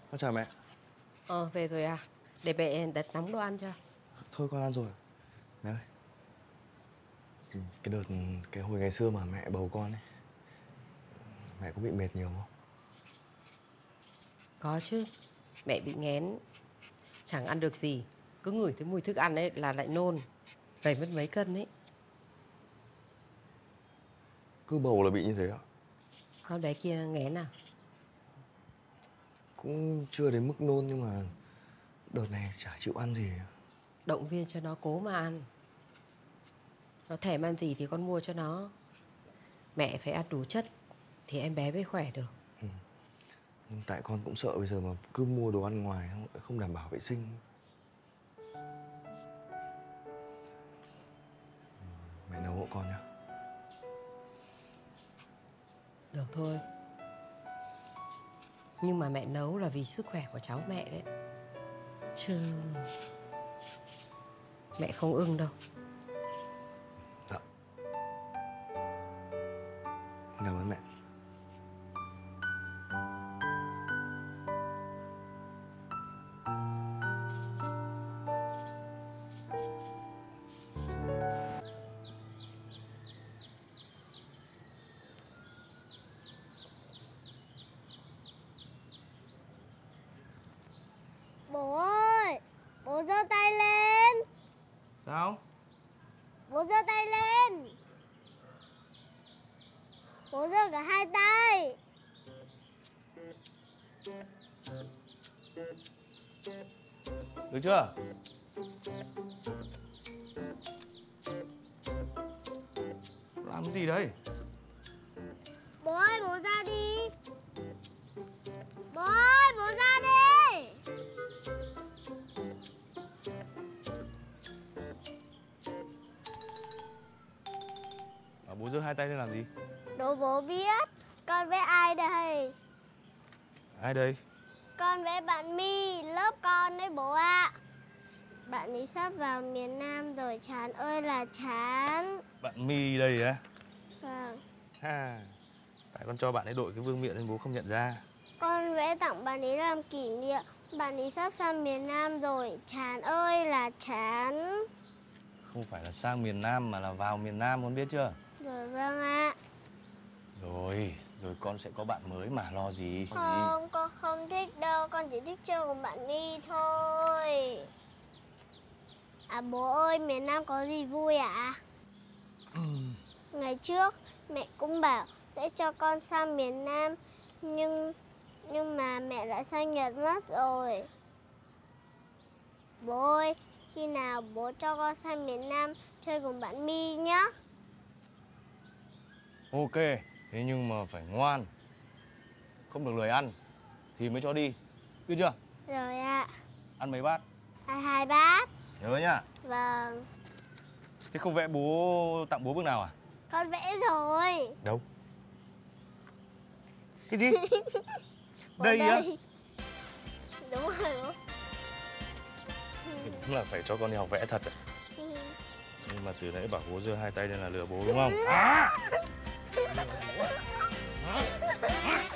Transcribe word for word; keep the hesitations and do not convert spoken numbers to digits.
Con chào mẹ. Ờ, về rồi à? Để mẹ đặt nóng đồ ăn cho. Thôi con ăn rồi. Mẹ ơi. Cái đợt, cái hồi ngày xưa mà mẹ bầu con ấy, mẹ có bị mệt nhiều không? Có chứ. Mẹ bị nghén. Chẳng ăn được gì. Cứ ngửi thấy mùi thức ăn ấy là lại nôn. Gầy mất mấy cân ấy. Cứ bầu là bị như thế ạ? Con bé kia nghén à? Cũng chưa đến mức nôn nhưng mà đợt này chả chịu ăn gì. Động viên cho nó cố mà ăn. Nó thèm ăn gì thì con mua cho nó. Mẹ phải ăn đủ chất thì em bé mới khỏe được. Ừ. Nhưng tại con cũng sợ bây giờ mà cứ mua đồ ăn ngoài không đảm bảo vệ sinh. Mẹ nấu hộ con nhá. Được thôi. Nhưng mà mẹ nấu là vì sức khỏe của cháu mẹ đấy. Chứ mẹ không ưng đâu. Dạ. Cảm ơn mẹ. Bố ơi, bố giơ tay lên. Sao? Bố giơ tay lên. Bố giơ cả hai tay. Được chưa? Làm cái gì đấy? Bố ơi, bố ra đi. Bố ơi, bố ra đi. Bảo bố giơ hai tay lên làm gì? Đố bố biết. Con với ai đây? Ai đây? Con với bạn My, lớp con đấy bố ạ. Bạn ấy sắp vào miền Nam rồi, chán ơi là chán. Bạn My đây á? Vâng. Ha. Tại con cho bạn ấy đội cái vương miện nên bố không nhận ra. Con vẽ tặng bạn ấy làm kỷ niệm. Bạn ấy sắp sang miền Nam rồi, chán ơi là chán. Không phải là sang miền Nam mà là vào miền Nam, con biết chưa? Rồi vâng ạ. Rồi, rồi con sẽ có bạn mới mà lo gì? Không, con không thích đâu, con chỉ thích chơi cùng bạn My thôi. À bố ơi, miền Nam có gì vui ạ? À? Ừ. Ngày trước mẹ cũng bảo sẽ cho con sang miền Nam, nhưng nhưng mà mẹ lại sang Nhật mất rồi. Bố ơi, khi nào bố cho con sang miền Nam chơi cùng bạn My nhé. Ok, thế nhưng mà phải ngoan. Không được lười ăn thì mới cho đi. Biết chưa? Rồi ạ. Ăn mấy bát? Hai hai bát. Nhớ nhá. Vâng. Thế không vẽ bố tặng bố bước nào à? Con vẽ rồi. Đâu? Cái gì? Đây á? Đúng rồi bố. Đúng là phải cho con đi học vẽ thật à? Nhưng mà từ nãy bảo bố giơ hai tay lên là lừa bố đúng không? À!